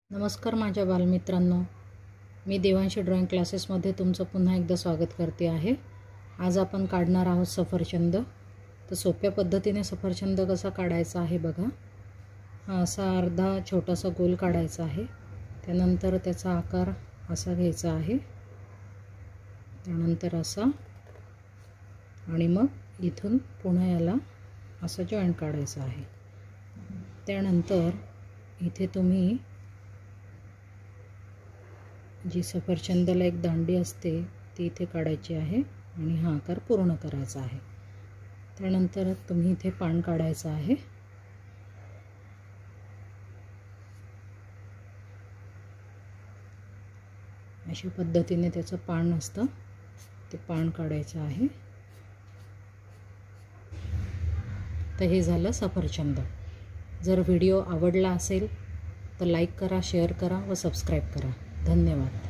नमस्कार माझ्या बालमित्रांनो, मी देवांशी ड्रॉइंग क्लासेसमध्ये तुमचं पुन्हा एकदा स्वागत करते आहे। आज आपण काढणार आहोत सफरचंद। तर सोप्या पद्धतीने सफरचंद कसा काढायचा आहे बघा। हा असा अर्धा छोटासा गोल काढायचा आहे। त्यानंतर त्याचा आकार असा घ्यायचा आहे, त्यानंतर असा, आणि मग इथून पुन्हा याला असा जॉइंट काढायचा आहे। त्यानंतर इथे तुम्ही जी सफरचंदाला एक दांडी असते ती इथे काढायची आहे आणि हा आकार पूर्ण करायचा आहे। त्यानंतर तुम्ही इथे पान काढायचं आहे। अशा पद्धतीने त्याचं पान असतं ते पान काढायचं आहे। तर हे झालं सफरचंद। जर व्हिडिओ आवडला असेल तर लाईक करा, शेअर करा व सबस्क्राईब करा। धन्यवाद।